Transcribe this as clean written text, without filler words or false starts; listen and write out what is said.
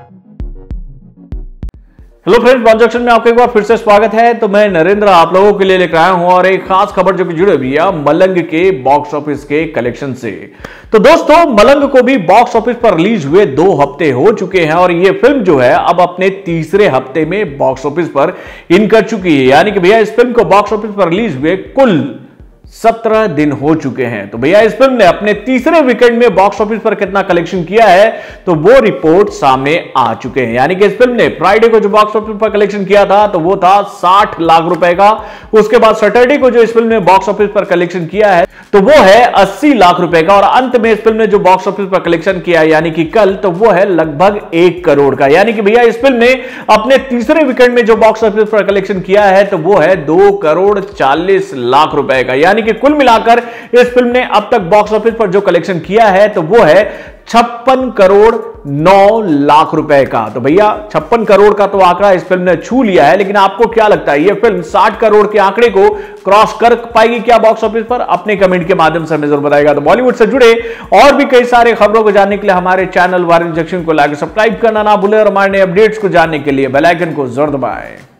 Hello friends, bond junction में आपका एक बार फिर से स्वागत है। तो मैं नरेंद्र आप लोगों के लिए लेकर आया हूं और एक खास खबर जो कि जुड़ी हुई है मलंग के बॉक्स ऑफिस के कलेक्शन से। तो दोस्तों, मलंग को भी बॉक्स ऑफिस पर रिलीज हुए 2 हफ्ते हो चुके हैं और यह फिल्म जो है अब अपने तीसरे हफ्ते में बॉक्स ऑफिस पर इन कर चुकी है। यानी कि भैया इस फिल्म को बॉक्स ऑफिस पर रिलीज हुए कुल 17 दिन हो चुके हैं। तो भैया इस फिल्म ने अपने तीसरे वीकेंड में बॉक्स ऑफिस पर कितना कलेक्शन किया है तो वो रिपोर्ट सामने आ चुके हैं। यानी कि इस फिल्म ने फ्राइडे को जो बॉक्स ऑफिस पर कलेक्शन किया था तो वो था 60 लाख रुपए का। उसके बाद सैटरडे को जो इस फिल्म ने बॉक्स ऑफिस पर कलेक्शन किया है तो वो है 80 लाख रुपए का। और अंत में इस फिल्म ने जो बॉक्स ऑफिस पर कलेक्शन किया यानी कि कल, तो वो है लगभग 1 करोड़ का। यानी कि भैया इस फिल्म ने अपने तीसरे वीकेंड में जो बॉक्स ऑफिस पर कलेक्शन किया है तो वो है 2 करोड़ 40 लाख रुपए का। यानी कि कुल मिलाकर इस फिल्म ने अब तक बॉक्स ऑफिस पर जो कलेक्शन किया है तो वो है 56 करोड़ 9 लाख रुपए का। तो भैया 56 करोड़ का तो आंकड़ा इस फिल्म ने छू लिया है, लेकिन आपको क्या लगता है ये फिल्म 60 करोड़ के आंकड़े को क्रॉस कर पाएगी क्या बॉक्स ऑफिस पर? अपने कमेंट के माध्यम से हमें जरूर बताएगा। तो बॉलीवुड से जुड़े और भी कई सारे खबरों को जानने के लिए हमारे चैनल वारिन जंक्शन को लाइक सब्सक्राइब करना ना भूलें और हमारे अपडेट्स को जानने के लिए बेल आइकन को जरूर दबाएं।